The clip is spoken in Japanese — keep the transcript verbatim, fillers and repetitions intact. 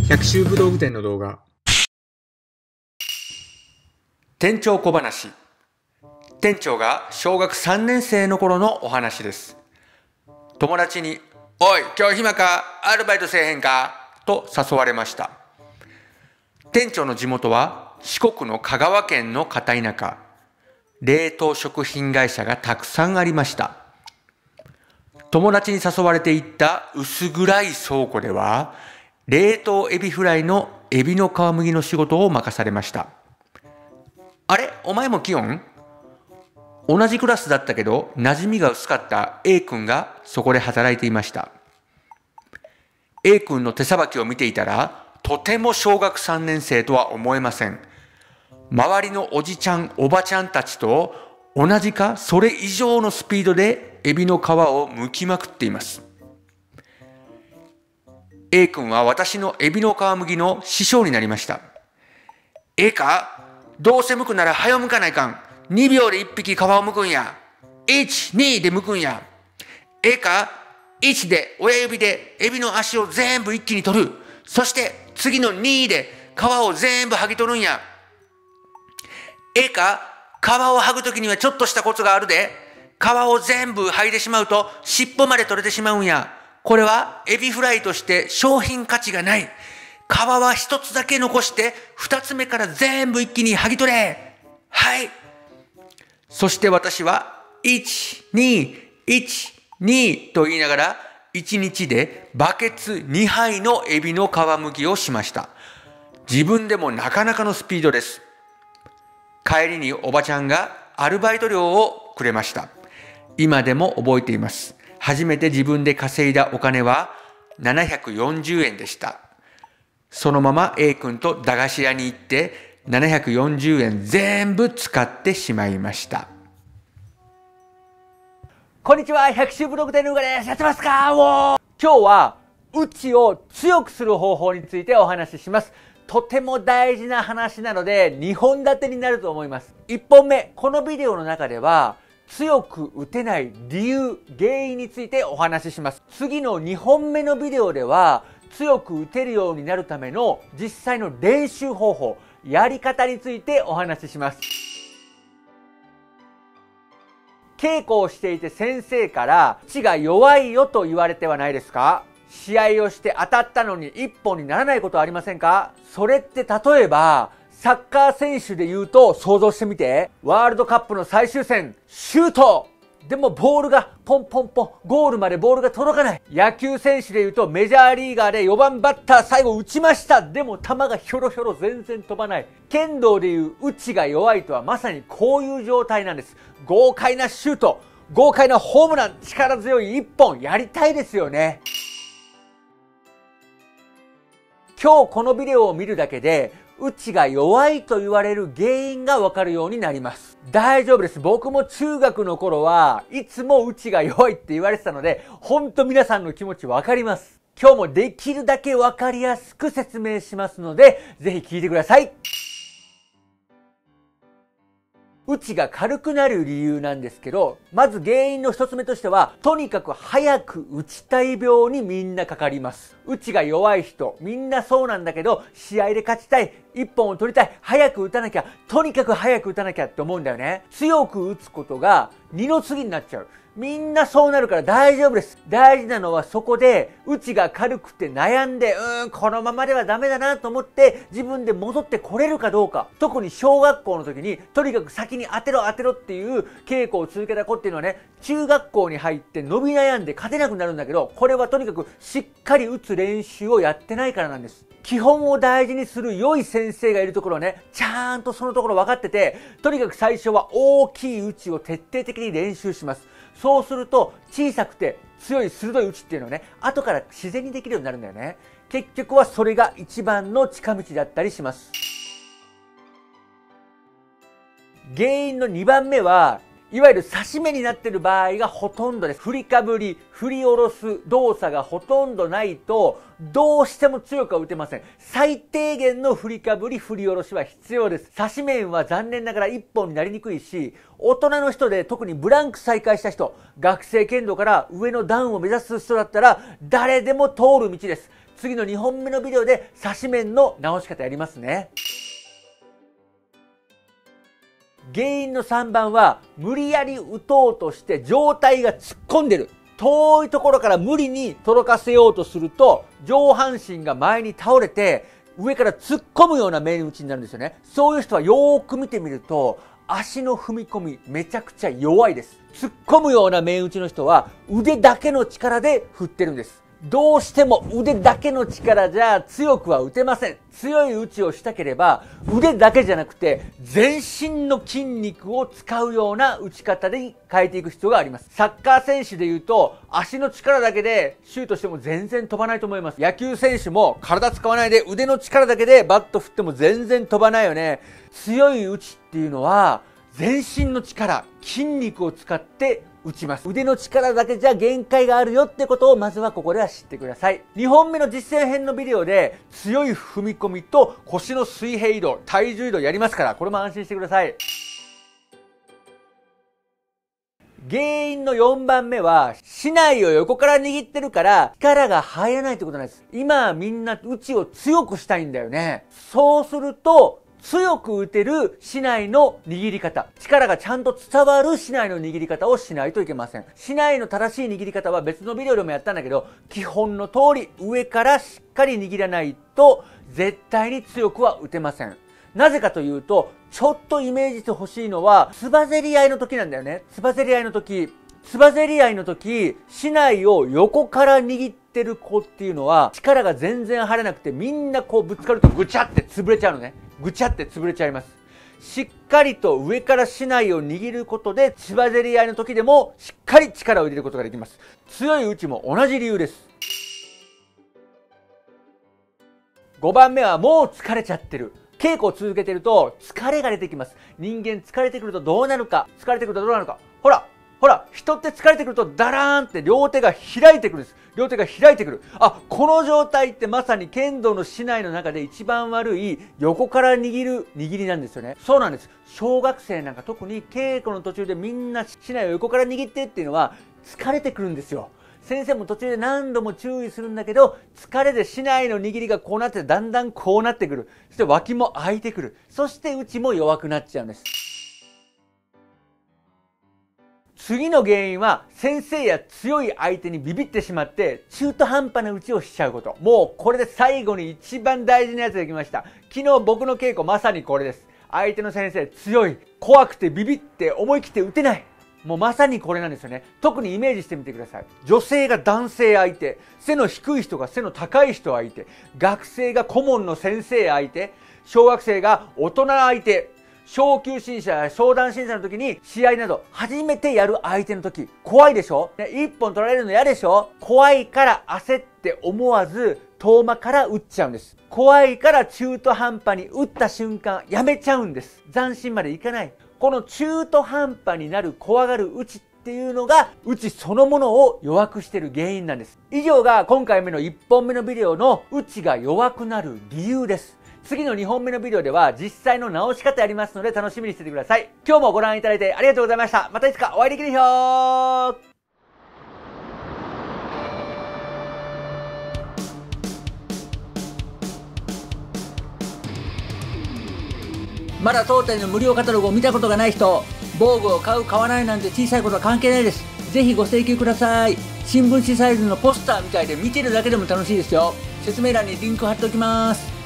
百秋武道具店の動画。 店長小話。店長が小学さんねん生の頃のお話です。友達に「おい、今日暇か？アルバイトせえへんか？」と誘われました。店長の地元は四国の香川県の片田舎。冷凍食品会社がたくさんありました。友達に誘われて行った薄暗い倉庫では、冷凍エビフライのエビの皮むきの仕事を任されました。あれ、お前も来よん？同じクラスだったけど馴染みが薄かった A 君がそこで働いていました。A 君の手さばきを見ていたら、とても小学さんねん生とは思えません。周りのおじちゃんおばちゃんたちと同じかそれ以上のスピードでエビの皮を剥きまくっています。 A 君は私のエビの皮剥きの師匠になりました。ええか、どうせ剥くなら早剥かないかん。にびょうでいっぴき皮を剥くんや。いち、にで剥くんや。ええか、いちで親指でエビの足を全部一気に取る。そして次のにで皮を全部剥ぎ取るんや。ええか、皮を剥ぐときにはちょっとしたコツがあるで。皮を全部剥いでしまうと尻尾まで取れてしまうんや。これはエビフライとして商品価値がない。皮は一つだけ残して二つ目から全部一気に剥ぎ取れ。はい。そして私はいち、に、いち、にと言いながらいちにちでバケツにはいのエビの皮むきをしました。自分でもなかなかのスピードです。帰りにおばちゃんがアルバイト料をくれました。今でも覚えています。初めて自分で稼いだお金はななひゃくよんじゅうえんでした。そのまま A 君と駄菓子屋に行ってななひゃくよんじゅうえん全部使ってしまいました。 こんにちは、百秋ブログ店のうがです。やってますか？おー！今日はうちを強くする方法についてお話しします。とても大事な話なのでにほん立てになると思います。いっぽんめ、このビデオの中では強く打てない理由、原因についてお話しします。次のにほんめのビデオでは強く打てるようになるための実際の練習方法、やり方についてお話しします。稽古をしていて先生から「血が弱いよ」と言われてはないですか？試合をして当たったのに一本にならないことはありませんか？それって例えばサッカー選手で言うと想像してみて。ワールドカップの最終戦、シュート！でもボールがポンポンポン、ゴールまでボールが届かない。野球選手で言うとメジャーリーガーでよばんバッター最後打ちました。でも球がひょろひょろ全然飛ばない。剣道でいう打ちが弱いとはまさにこういう状態なんです。豪快なシュート、豪快なホームラン、力強い一本やりたいですよね。今日このビデオを見るだけでうちが弱いと言われる原因がわかるようになります。大丈夫です。僕も中学の頃はいつもうちが弱いって言われてたので、ほんと皆さんの気持ちわかります。今日もできるだけわかりやすく説明しますので、ぜひ聞いてください。うちが軽くなる理由なんですけど、まず原因の一つ目としては、とにかく早く打ちたい病にみんなかかります。うちが弱い人、みんなそうなんだけど、試合で勝ちたい、一本を取りたい、早く打たなきゃ、とにかく早く打たなきゃって思うんだよね。強く打つことが二の次になっちゃう。みんなそうなるから大丈夫です。大事なのはそこで、うちが軽くて悩んで、うーん、このままではダメだなと思って、自分で戻ってこれるかどうか。特に小学校の時に、とにかく先に当てろ当てろっていう稽古を続けた子っていうのはね、中学校に入って伸び悩んで勝てなくなるんだけど、これはとにかくしっかり打つ練習をやってないからなんです。基本を大事にする良い先生がいるところはね、ちゃんとそのところ分かってて、とにかく最初は大きい打ちを徹底的に練習します。そうすると小さくて強い鋭い打ちっていうのはね、後から自然にできるようになるんだよね。結局はそれが一番の近道だったりします。原因のにばんめは、いわゆる差し目になっている場合がほとんどです。振りかぶり、振り下ろす動作がほとんどないと、どうしても強くは打てません。最低限の振りかぶり、振り下ろしは必要です。差し面は残念ながら一本になりにくいし、大人の人で特にブランク再開した人、学生剣道から上の段を目指す人だったら、誰でも通る道です。 次のにほんめのビデオで差し面の直し方やりますね。原因のさんばんは、無理やり打とうとして上体が突っ込んでる。遠いところから無理に届かせようとすると、上半身が前に倒れて、上から突っ込むような面打ちになるんですよね。そういう人はよーく見てみると、足の踏み込みめちゃくちゃ弱いです。突っ込むような面打ちの人は腕だけの力で振ってるんです。どうしても腕だけの力じゃ強くは打てません。強い打ちをしたければ腕だけじゃなくて全身の筋肉を使うような打ち方で変えていく必要があります。サッカー選手で言うと足の力だけでシュートしても全然飛ばないと思います。野球選手も体使わないで腕の力だけでバット振っても全然飛ばないよね。強い打ちっていうのは全身の力、筋肉を使って打ちます。腕の力だけじゃ限界があるよってことをまずはここでは知ってください。にほんめの実践編のビデオで強い踏み込みと腰の水平移動、体重移動やりますから、これも安心してください。原因のよんばんめは、竹刀を横から握ってるから力が入らないってことなんです。今みんな打ちを強くしたいんだよね。そうすると、強く打てる竹刀の握り方、力がちゃんと伝わる竹刀の握り方をしないといけません。竹刀の正しい握り方は別のビデオでもやったんだけど、基本の通り上からしっかり握らないと絶対に強くは打てません。なぜかというと、ちょっとイメージしてほしいのは、つばぜり合いの時なんだよね。つばぜり合いの時。つばぜり合いの時、竹刀を横から握ってる子っていうのは、力が全然入らなくて、みんなこうぶつかるとぐちゃって潰れちゃうのね。ぐちゃって潰れちゃいます。しっかりと上から竹刀を握ることで、つばぜり合いの時でもしっかり力を入れることができます。強い打ちも同じ理由です。ごばんめはもう疲れちゃってる。稽古を続けてると疲れが出てきます。人間疲れてくるとどうなるか。疲れてくるとどうなるか。ほらほら、人って疲れてくるとダラーンって両手が開いてくるんです。両手が開いてくる。あ、この状態ってまさに剣道の竹刀の中で一番悪い横から握る握りなんですよね。そうなんです。小学生なんか特に稽古の途中でみんな竹刀を横から握ってっていうのは疲れてくるんですよ。先生も途中で何度も注意するんだけど、疲れで竹刀の握りがこうなってだんだんこうなってくる。そして脇も開いてくる。そして打ちも弱くなっちゃうんです。次の原因は先生や強い相手にビビってしまって中途半端な打ちをしちゃうこと。もうこれで最後に一番大事なやつが来ました。昨日僕の稽古まさにこれです。相手の先生強い、怖くてビビって思い切って打てない。もうまさにこれなんですよね。特にイメージしてみてください。女性が男性相手、背の低い人が背の高い人相手、学生が顧問の先生相手、小学生が大人相手、昇級審査や商談審査の時に試合など初めてやる相手の時怖いでしょ、ね、一本取られるの嫌でしょ。怖いから焦って思わず遠間から打っちゃうんです。怖いから中途半端に打った瞬間やめちゃうんです。斬新までいかない。この中途半端になる怖がる打ちっていうのが打ちそのものを弱くしている原因なんです。以上が今回目のいっぽんめのビデオの打ちが弱くなる理由です。次のにほんめのビデオでは実際の直し方やりますので楽しみにしててください。今日もご覧いただいてありがとうございました。またいつかお会いできるよ。まだ当店の無料カタログを見たことがない人、防具を買う買わないなんて小さいことは関係ないです。ぜひご請求ください。新聞紙サイズのポスターみたいで見てるだけでも楽しいですよ。説明欄にリンク貼っておきます。